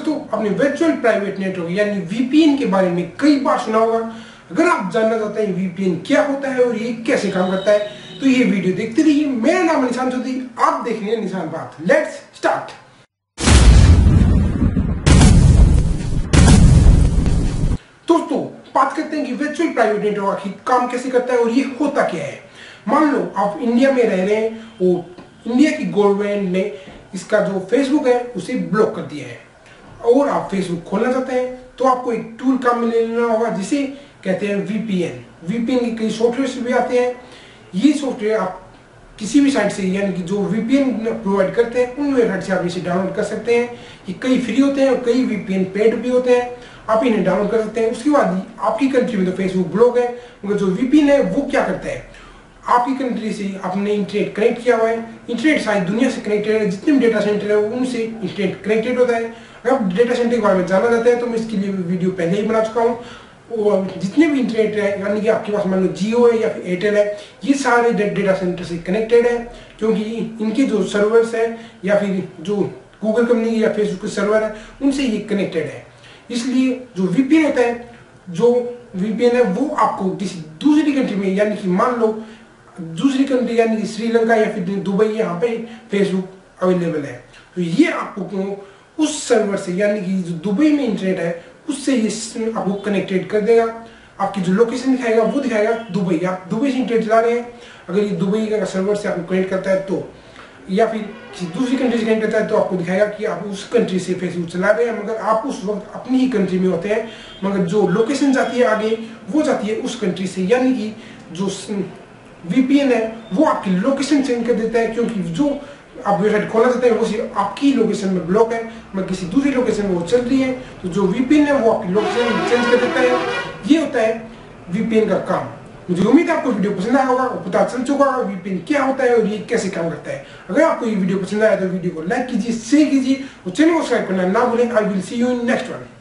दोस्तों, अपने virtual private network यानी वीपीएन के बारे में कई बार सुना होगा। अगर आप जानना चाहते हैं वीपीएन क्या होता है और ये कैसे काम करता है तो ये वीडियो देखते रहिए। मेरा नाम है निशान चौधरी, आप देख रहे हैं निशान बात। Let's start. दोस्तों, बात करते हैं कि वर्चुअल प्राइवेट नेटवर्क आखिर काम कैसे करता है और ये होता क्या है। मान लो आप इंडिया में रह रहे हैं और इंडिया की गवर्नमेंट ने इसका जो फेसबुक है उसे ब्लॉक कर दिया है और आप फेसबुक खोलना चाहते हैं तो आपको एक टूल काम में लेना होगा जिसे कहते हैं वीपीएन। वीपीएन के कई सॉफ्टवेयर भी आते हैं। ये सॉफ्टवेयर आप किसी भी साइट से यानी कि जो वीपीएन प्रोवाइड करते हैं उन वेबसाइट से आप इसे डाउनलोड कर सकते हैं। ये कई फ्री होते हैं और कई वीपीएन पेड भी होते हैं। आप इन्हें डाउनलोड कर सकते हैं। उसके बाद आपकी कंट्री में तो फेसबुक ब्लॉक है, मगर जो वीपीएन है वो क्या करता है, आपकी कंट्री से आपने इंटरनेट कनेक्ट किया हुआ है। इंटरनेट सारी दुनिया से कनेक्टेड है, जितने भी डेटा सेंटर है उनसे इंटरनेट कनेक्टेड होता है। अगर आप डेटा सेंटर के बारे में जानना चाहते हैं तो मैं इसके लिए वीडियो पहले ही बना चुका हूँ। और जितने भी इंटरनेट है यानी कि आपके पास मान लो जियो है या फिर एयरटेल है, ये सारे डेटा सेंटर से कनेक्टेड है, क्योंकि इनके जो सर्वर्स है या फिर जो गूगल कंपनी या फेसबुक के सर्वर है उनसे ये कनेक्टेड है। इसलिए जो वीपीएन होता है, जो वीपीएन है वो आपको किसी दूसरी कंट्री में यानी कि मान लो दूसरी कंट्री यानी कि श्रीलंका या फिर दुबई, यहाँ पे फेसबुक अवेलेबल है तो ये आपको उस सर्वर से यानी कि जो दुबई में इंटरनेट है उससे ये आपको कनेक्टेड कर देगा। आपकी जो लोकेशन दिखाएगा वो दिखाएगा दुबई। आप दुबई से इंटरनेट चला रहे हैं, अगर ये दुबई का सर्वर से आपको कनेक्ट करता है तो, या फिर किसी दूसरी कंट्री से कनेक्ट करता है तो आपको दिखाएगा कि आप उस कंट्री से फेसबुक चला रहे हैं, मगर आप उस वक्त अपनी ही कंट्री में होते हैं, मगर जो लोकेशन जाती है आगे वो जाती है उस कंट्री से। यानी कि जो वीपीएन है वो आपकी लोकेशन चेंज कर देता है, क्योंकि जो आप वेबसाइट खोलना चाहते हैं वो सिर्फ आपकी लोकेशन में ब्लॉक है, मगर किसी दूसरी लोकेशन में वो चल रही है, तो जो वीपीएन है वो आपकी लोकेशन चेंज कर देता है। ये होता है वीपीएन का काम। मुझे उम्मीद है आपको वीडियो पसंद आया होगा और पता चल चुका होगा वीपीएन क्या होता है और ये कैसे काम करता है। अगर आपको ये वीडियो पसंद आया तो वीडियो को लाइक कीजिए, शेयर कीजिए और चैनल को सब्सक्राइब करना ना भूलें। I will see you in next one.